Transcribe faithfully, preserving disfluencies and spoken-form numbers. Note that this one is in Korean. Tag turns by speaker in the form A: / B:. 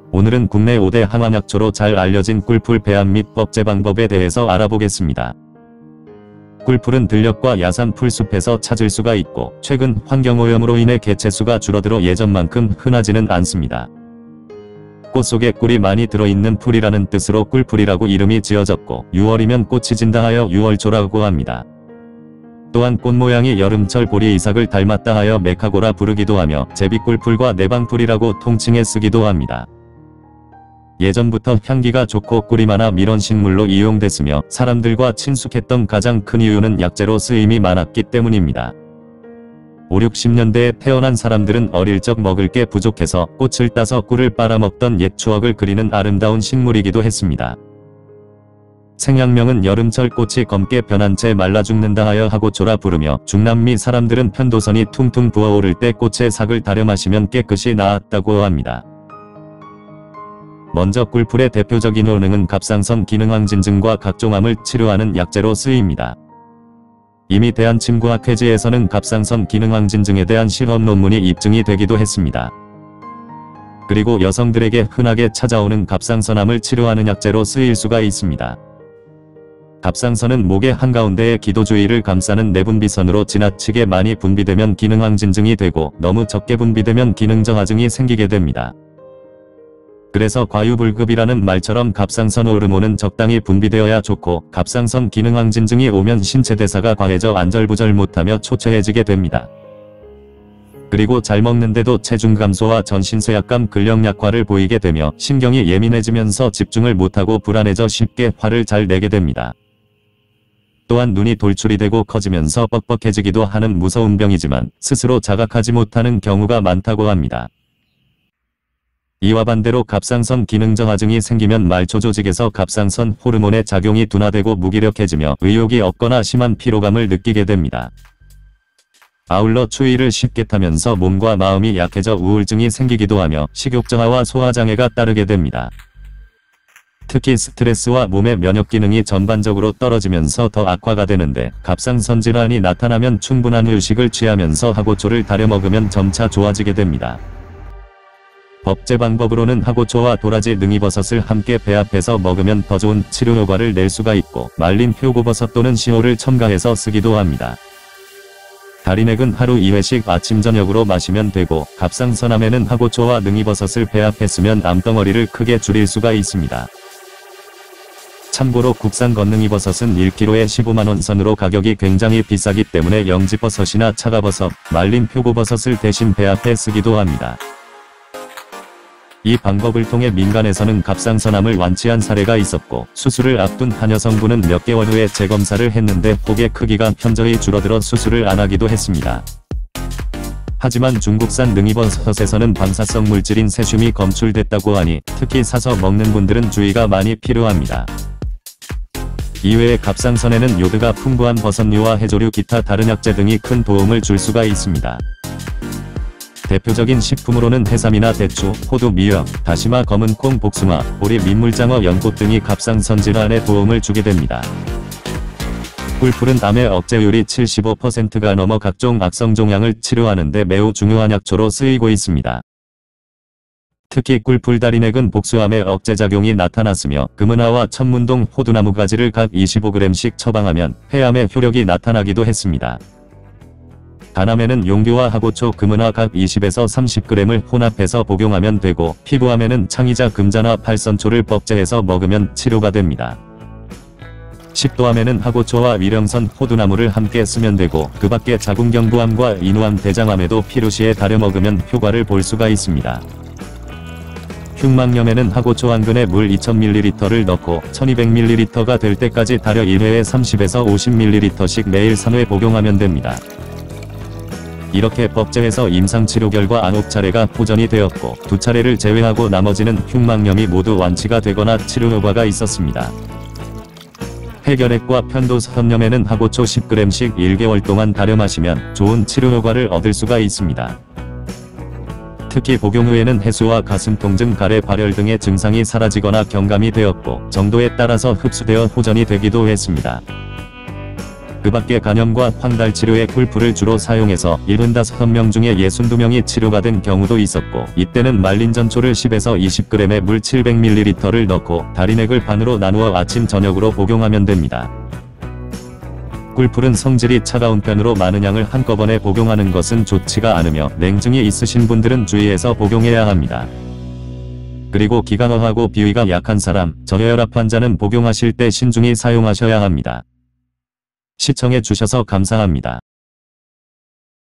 A: 오늘은 국내 오 대 항암약초로 잘 알려진 꿀풀 배합 및 법제 방법에 대해서 알아보겠습니다. 꿀풀은 들녘과 야산 풀숲에서 찾을 수가 있고 최근 환경오염으로 인해 개체수가 줄어들어 예전만큼 흔하지는 않습니다. 꽃 속에 꿀이 많이 들어있는 풀이라는 뜻으로 꿀풀이라고 이름이 지어졌고 유월이면 꽃이 진다 하여 유월초라고 합니다. 또한 꽃 모양이 여름철 보리 이삭을 닮았다 하여 메카고라 부르기도 하며 제비꿀풀과 내방풀이라고 통칭해 쓰기도 합니다. 예전부터 향기가 좋고 꿀이 많아 밀원식물로 이용됐으며 사람들과 친숙했던 가장 큰 이유는 약재로 쓰임이 많았기 때문입니다. 오, 육십 년대에 태어난 사람들은 어릴 적 먹을 게 부족해서 꽃을 따서 꿀을 빨아먹던 옛 추억을 그리는 아름다운 식물이기도 했습니다. 생약명은 여름철 꽃이 검게 변한 채 말라 죽는다 하여 하고초라 부르며 중남미 사람들은 편도선이 퉁퉁 부어오를 때 꽃의 삭을 다려 마시면 깨끗이 나았다고 합니다. 먼저 꿀풀의 대표적인 효능은 갑상선 기능항진증과 각종 암을 치료하는 약재로 쓰입니다. 이미 대한침구학회지에서는 갑상선 기능항진증에 대한 실험 논문이 입증이 되기도 했습니다. 그리고 여성들에게 흔하게 찾아오는 갑상선암을 치료하는 약재로 쓰일 수가 있습니다. 갑상선은 목의 한가운데에 기도 주위를 감싸는 내분비선으로 지나치게 많이 분비되면 기능항진증이 되고 너무 적게 분비되면 기능저하증이 생기게 됩니다. 그래서 과유불급이라는 말처럼 갑상선 호르몬은 적당히 분비되어야 좋고 갑상선 기능항진증이 오면 신체 대사가 과해져 안절부절 못하며 초췌해지게 됩니다. 그리고 잘 먹는데도 체중 감소와 전신 쇠약감 근력 약화를 보이게 되며 신경이 예민해지면서 집중을 못하고 불안해져 쉽게 화를 잘 내게 됩니다. 또한 눈이 돌출이 되고 커지면서 뻑뻑해지기도 하는 무서운 병이지만 스스로 자각하지 못하는 경우가 많다고 합니다. 이와 반대로 갑상선 기능저하증이 생기면 말초 조직에서 갑상선 호르몬의 작용이 둔화되고 무기력해지며 의욕이 없거나 심한 피로감을 느끼게 됩니다. 아울러 추위를 쉽게 타면서 몸과 마음이 약해져 우울증이 생기기도 하며 식욕저하와 소화장애가 따르게 됩니다. 특히 스트레스와 몸의 면역기능이 전반적으로 떨어지면서 더 악화가 되는데 갑상선 질환이 나타나면 충분한 휴식을 취하면서 하고초를 다려 먹으면 점차 좋아지게 됩니다. 법제 방법으로는 하고초와 도라지 능이버섯을 함께 배합해서 먹으면 더 좋은 치료 효과를 낼 수가 있고 말린 표고버섯 또는 시호를 첨가해서 쓰기도 합니다. 다리넥은 하루 이 회씩 아침 저녁으로 마시면 되고 갑상선암에는 하고초와 능이버섯을 배합했으면 암덩어리를 크게 줄일 수가 있습니다. 참고로 국산 건능이버섯은 일 킬로그램에 십오만 원 선으로 가격이 굉장히 비싸기 때문에 영지버섯이나 차가버섯, 말린 표고버섯을 대신 배합해 쓰기도 합니다. 이 방법을 통해 민간에서는 갑상선암을 완치한 사례가 있었고 수술을 앞둔 한 여성분은 몇 개월 후에 재검사를 했는데 혹의 크기가 현저히 줄어들어 수술을 안 하기도 했습니다. 하지만 중국산 능이버섯에서는 방사성 물질인 세슘이 검출됐다고 하니 특히 사서 먹는 분들은 주의가 많이 필요합니다. 이외에 갑상선에는 요드가 풍부한 버섯류와 해조류 기타 다른 약재 등이 큰 도움을 줄 수가 있습니다. 대표적인 식품으로는 해삼이나 대추, 호두, 미역, 다시마, 검은콩, 복숭아, 보리, 민물장어, 연꽃 등이 갑상선 질환에 도움을 주게 됩니다. 꿀풀은 암의 억제율이 칠십오 퍼센트가 넘어 각종 악성 종양을 치료하는 데 매우 중요한 약초로 쓰이고 있습니다. 특히 꿀풀 다리넥은 복수암의 억제작용이 나타났으며 금은화와 천문동, 호두나무 가지를 각 이십오 그램씩 처방하면 폐암의 효력이 나타나기도 했습니다. 간암에는 용규와 하고초, 금은화 각 이십에서 삼십 그램을 혼합해서 복용하면 되고 피부암에는 창이자 금잔화, 팔선초를 법제해서 먹으면 치료가 됩니다. 식도암에는 하고초와 위령선, 호두나무를 함께 쓰면 되고 그 밖에 자궁경부암과 인후암, 대장암에도 필요시에 다려 먹으면 효과를 볼 수가 있습니다. 흉막염에는 하고초 한 근에 물 이천 밀리리터를 넣고 천이백 밀리리터가 될 때까지 다려 일 회에 삼십에서 오십 밀리리터씩 매일 삼 회 복용하면 됩니다. 이렇게 법제해서 임상치료 결과 아홉 차례가 호전이 되었고 두 차례를 제외하고 나머지는 흉막염이 모두 완치가 되거나 치료 효과가 있었습니다. 폐결핵과 편도선염에는 하고초 십 그램씩 일 개월 동안 다려 마시면 좋은 치료 효과를 얻을 수가 있습니다. 특히 복용 후에는 해수와 가슴 통증, 가래 발열 등의 증상이 사라지거나 경감이 되었고 정도에 따라서 흡수되어 호전이 되기도 했습니다. 그 밖에 간염과 황달 치료에 꿀풀을 주로 사용해서 칠십오 명 중에 육십이 명이 치료가 된 경우도 있었고, 이때는 말린 전초를 십에서 이십 그램의 물 칠백 밀리리터를 넣고 다리넥을 반으로 나누어 아침 저녁으로 복용하면 됩니다. 꿀풀은 성질이 차가운 편으로 많은 양을 한꺼번에 복용하는 것은 좋지가 않으며 냉증이 있으신 분들은 주의해서 복용해야 합니다. 그리고 기관어하고 비위가 약한 사람, 저혈압 환자는 복용하실 때 신중히 사용하셔야 합니다. 시청해 주셔서 감사합니다.